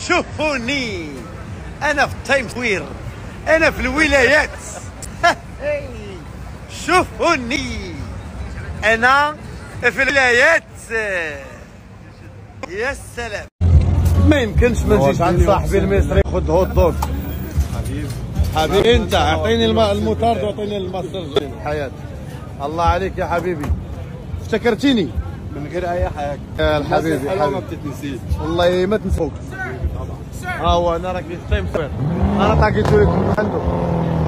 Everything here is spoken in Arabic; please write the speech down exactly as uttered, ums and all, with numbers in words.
شوفوني انا في التايم سكوير، انا في الولايات. شوفوني انا في الولايات. يا سلام، ما يمكنش ما نجيش عند صاحبي المصري خذ هوت دوغ. حبيبي حبيبي انت اعطيني الموتارد واعطيني الماستر الحياه. الله عليك يا حبيبي، افتكرتيني من غير اي حاجه يا حبيبي. حلوه ما بتتنسيش والله ما تنسوك. ها هو انا راكي في التايم سكوير، انا طاقيت لكم عنده.